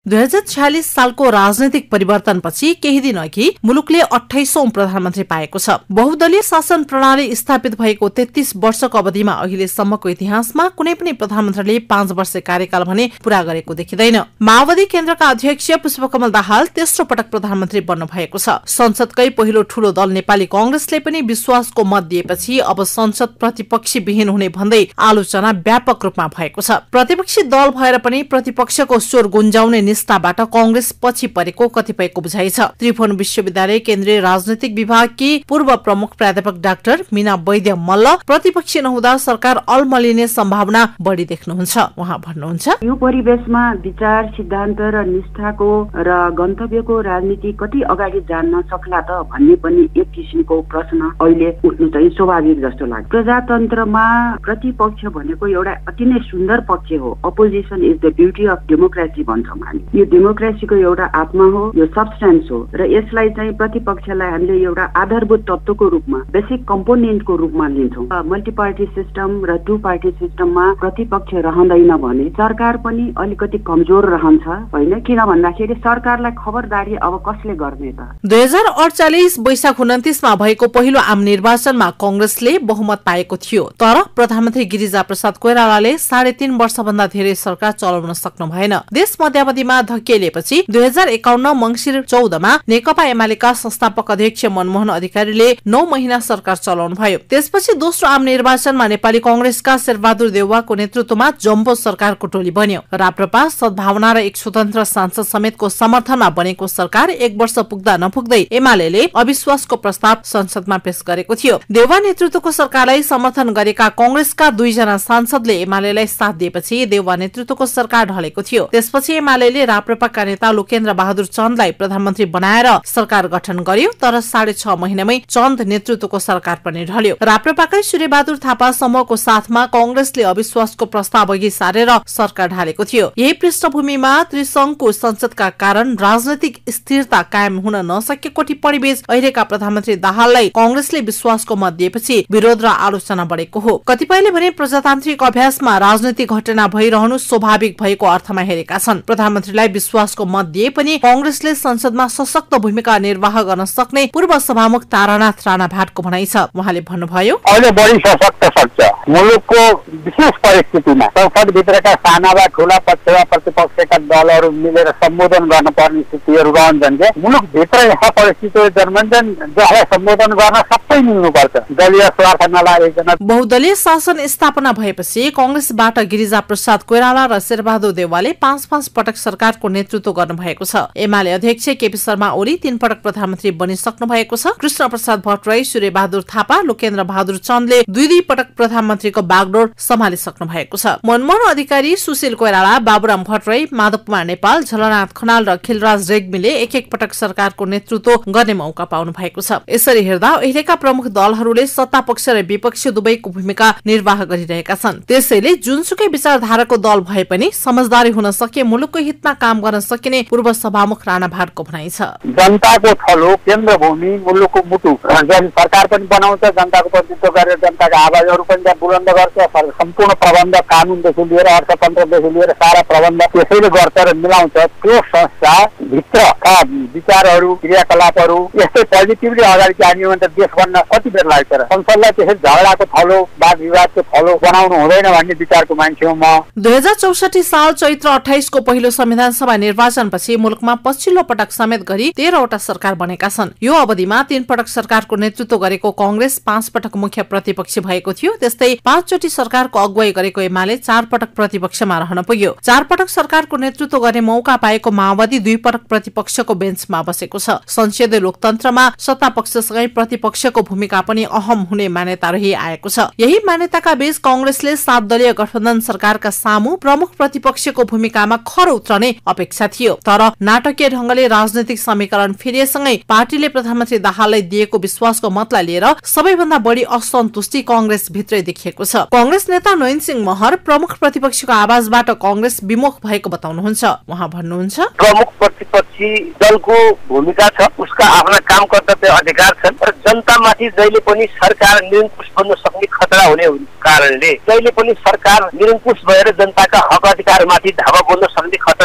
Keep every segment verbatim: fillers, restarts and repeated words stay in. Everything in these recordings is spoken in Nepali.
दुई हजार छयालिस सालको राजनैतिक परिवर्तनपछि केही दिन अघि मुलुकले अठाइसौं प्रधानमन्त्री पाएको छ। बहुदलीय शासन प्रणाली स्थापित भएको तेत्तीस वर्षको अवधिमा अहिलेसम्मको इतिहासमा कुनै पनि प्रधानमन्त्रीले पाँच वर्ष कार्यकाल भने पूरा गरेको देखिँदैन। माओवादी केन्द्रका अध्यक्ष पुष्पकमल दाहाल तेस्रो पटक प्रधानमन्त्री बन्नु भएको छ। संसदकै पहिलो ठूलो दल नेपाली कांग्रेसले पनि विश्वासको मत दिएपछि अब संसद प्रतिपक्षी विहीन हुने भन्दै आलोचना व्यापक रूपमा भएको छ। प्रतिपक्षी दल भएर पनि प्रतिपक्षको स्वर गुन्जाउने निष्ठाबाट कांग्रेस पछि परेको कतिपयको बुझाइ छ। त्रिभुवन विश्वविद्यालय केन्द्रीय राजनीतिक विभागकी पूर्व प्रमुख प्राध्यापक डाक्टर मीना वैद्य मल्ल प्रतिपक्षी नहुँदा सरकार अलमलिने सम्भावना बढी देख्नुहुन्छ। उहाँ भन्नुहुन्छ, यो परिवेशमा विचार, सिद्धान्त र निष्ठाको र गन्तव्यको राजनीति कति अगाडि जान्न सक्ला त भन्ने पनि एक किसिमको प्रश्न अहिले उठ्नु चाहिँ स्वाभाविक जस्तो लाग्छ। प्रजातन्त्रमा प्रतिपक्ष भनेको एउटा अति नै सुन्दर पक्ष हो। Opposition is the beauty of democracy भन्छौँ हामी। यो डेमोक्रेसीको एउटा आत्मा हो, यो सब्स्टेन्स हो र यसलाई चाहिँ प्रतिपक्षलाई हामीले एउटा आधारभूत तत्वको रूपमा, बेसिक कम्पोनेन्टको रूपमा लिन्छौँ। मल्टी पार्टी सिस्टम र टु पार्टी सिस्टममा प्रतिपक्ष रहँदैन भने सरकार पनि अलिकति कमजोर रहन्छ होइन। किन भन्दाखेरि सरकारलाई खबरदारी अब कसले गर्ने त। दुई हजार अडचालिस वैशाख उन्तिसमा भएको पहिलो आम निर्वाचनमा कांग्रेसले बहुमत पाएको थियो, तर प्रधानमन्त्री गिरिजा प्रसाद कोइरालाले साढे तीन वर्षभन्दा धेरै सरकार चलाउन सक्नु भएन। देश मध्यावधिमा धकेलिएपछि दुई हजार एकाउन्न मंसिर चौधमा नेकपा एमालेका संस्थापक अध्यक्ष मनमोहन अधिकारीले नौ महिना सरकार चलाउनु भयो। त्यसपछि दोस्रो आम निर्वाचनमा नेपाली कांग्रेसका शेरबहादुर देउवाको नेतृत्वमा जम्बो सरकारको टोली बन्यो। राप्रपा, सद्भावना र एक स्वतन्त्र सांसद समेतको समर्थनमा बनेको सरकार एक वर्ष पुग्दा नपुग्दै एमालेले अविश्वासको प्रस्ताव संसदमा पेश गरेको थियो। देउवा नेतृत्वको सरकारलाई समर्थन गरेका कांग्रेसका दुईजना सांसदले एमालेलाई साथ दिएपछि देउवा नेतृत्वको सरकार ढलेको थियो। त्यसपछि एमालेले राप्रपाका नेता लोकेन्द्र बहादुर चन्दलाई प्रधानमन्त्री बनाएर सरकार गठन गर्यो, तर साढे छ महिनामै चन्द नेतृत्वको सरकार पनि ढल्यो। राप्रपाकै सूर्यबहादुर थापा समूहको साथमा कांग्रेसले अविश्वासको प्रस्ताव अघि सारेर सरकार ढालेको थियो। यही पृष्ठभूमिमा त्रिसंघको संसदका कारण राजनैतिक स्थिरता कायम हुन नसकेको टिप्पणीबीच अहिलेका प्रधानमन्त्री दाहाललाई कांग्रेसले विश्वासको मत दिएपछि विरोध र आलोचना बढेको हो। कतिपयले भने प्रजातान्त्रिक अभ्यासमा राजनैतिक घटना भइरहनु स्वाभाविक भएको अर्थमा हेरेका छन्। प्रधानमन्त्रीलाई विश्वासको मत दिए पनि कांग्रेसले संसदमा सशक्त भूमिका निर्वाह गर्न सक्ने पूर्व सभामुख तारानाथ राणा भाटको भनाइ छ। उहाँले भन्नुभयो, अहिले बढी सशक्त सक्छ। मुलुकको विशेष परिस्थितिमा संसदभित्रका साना वा ठूला पक्ष वा प्रतिपक्षका दलहरू मिलेर सम्बोधन गर्नुपर्ने स्थितिहरू रहन्छन् कि मुलुकभित्र यस्ता परिस्थितिहरू जन्मन्छन् जसलाई सम्बोधन गर्न सबै मिल्नुपर्छ, दलीय स्वार्थ नलागिकन। बहुदलीय शासन स्थापना भएपछि कांग्रेसबाट गिरिजा प्रसाद कोइराला र शेरबहादुर देउवाले पाँच पाँच पटक सरकारको नेतृत्व गर्नु भएको छ। एमाले अध्यक्ष केपी शर्मा ओली तीन पटक प्रधानमन्त्री बनिसक्नु भएको छ। कृष्ण प्रसाद भट्टराई, सूर्यबहादुर थापा, लोकेन्द्र बहादुर चन्दले दुई दुई पटक प्रधानमन्त्रीको बागडोर सम्हालिसक्नु भएको छ। मनमोहन अधिकारी, सुशील कोइराला, बाबुराम भट्टराई, माधव कुमार नेपाल, झलनाथ खनाल र खिलराज रेग्मीले एक एक पटक सरकारको नेतृत्व गर्ने मौका पाउनु भएको छ। यसरी हेर्दा अहिलेका प्रमुख दलहरूले सत्ता पक्ष र विपक्ष दुवैको भूमिका निर्वाह गरिरहेका छन्। त्यसैले जुनसुकै विचारधाराको दल भए पनि समझदारी हुन सके मुलुकको हितमा काम गर्न सकिने पूर्व सभामुख राणा भाटको भनाइ छ। जनताको थलो, केन्द्र भूमि, मुलुकको मुटु जन सरकार पनि बनाउँछ, जनताको प्रतिनिधित्व गरेर जनताका आवाजहरू पनि त्यहाँ बुलन्द गर्छ। सम्पूर्ण प्रबन्ध कानूनदेखि लिएर अर्थतन्त्रदेखि लिएर सारा प्रबन्ध त्यसैले गर्छ र मिलाउँछ। त्यो संस्था भित्रका विचारहरू, क्रियाकलापहरू यस्तै पोजिटिभली अगाडि जाने भने त देश बन्न कति बेर लाग्छ र संसदलाई त्यसरी झगडाको थलो, वाद विवादको थलो बनाउनु हुँदैन भन्ने विचारको मान्छे हो म। दुई हजार चौसठी साल चैत्र अठाइसको पहिलो संविधान सभा निर्वाचनपछि मुलुकमा पछिल्लो पटक समेत गरी तेह्रवटा सरकार बनेका छन्। यो अवधिमा तीन पटक सरकारको नेतृत्व गरेको कांग्रेस पाँच पटक मुख्य प्रतिपक्ष भएको थियो। त्यस्तै पाँचचोटि सरकारको अगुवाई गरेको एमाले चार पटक प्रतिपक्षमा रहन पुग्यो। चार पटक सरकारको नेतृत्व गर्ने मौका पाएको माओवादी दुई पटक प्रतिपक्षको बेन्चमा बसेको छ। संसदीय लोकतन्त्रमा सत्ता पक्षसँगै प्रतिपक्षको भूमिका पनि अहम हुने मान्यता रही आएको छ। यही मान्यताका बीच कांग्रेसले सात दलीय गठबन्धन सरकारका सामु प्रमुख प्रतिपक्षको भूमिकामा खर उत्रने अपेक्षा थियो, तर नाटकीय ढंगले राजनैतिक समीकरण फेरिएसँगै पार्टीले प्रधानमन्त्री दाहाललाई दिएको विश्वासको मतलाई लिएर सबैभन्दा बढी असन्तुष्टि कांग्रेस भित्रै देखिएको छ। कांग्रेस नेता नयन सिंह महर प्रमुख प्रतिपक्षको आवाजबाट कांग्रेस विमुख भएको बताउनुहुन्छ। उहाँ भन्नुहुन्छ, प्रमुख प्रतिपक्षी दलको भूमिका छ, उसका आफ्ना काम कर्तव्य अधिकार छन् र जनतामाथि जहिले पनि सरकार निरङ्कुश बन्न सक्ने खतरा हुने कारणले जहिले पनि सरकार निरङ्कुश भएर जनताका हक अधिकारमाथि धावा बोल्न सक्ने खतरा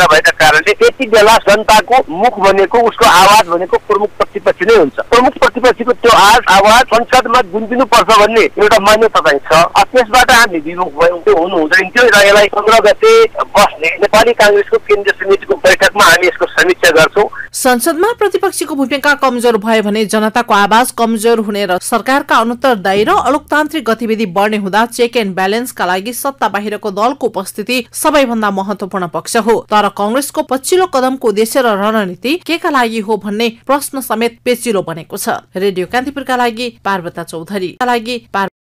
नभएका कारणले त्यति बेला जनताको मुख भनेको उसको आवाज भनेको प्रमुख प्रतिपक्ष नै हुन्छ। प्रमुख प्रतिपक्षको त्यो आज आवाज संसदमा गुन्जिनु पर्छ भन्ने एउटा मान्यता चाहिँ छ। त्यसबाट हामी विमुख भयौँ, त्यो हुनु हुँदैन थियो र यसलाई पन्ध्र गते बस्ने नेपाली कांग्रेसको केन्द्रीय समितिको बैठकमा हामी यसको समीक्षा गर्छौँ। संसदमा प्रतिपक्षको भूमिका कमजोर भयो भने जनताको आवाज कमजोर हुने र सरकारका अनुत्तरदायी र अलोकतान्त्रिक गतिविधि बढ्ने हुँदा चेक एन्ड ब्यालेन्सका लागि सत्ता बाहिरको दलको उपस्थिति सबैभन्दा महत्वपूर्ण पक्ष हो। तर कांग्रेसको पछिल्लो कदमको उद्देश्य र रणनीति के का लागि हो भन्ने प्रश्न समेत पेचिलो बनेको छ। रेडियो कान्तिपुरका लागि पार्वता चौधरी।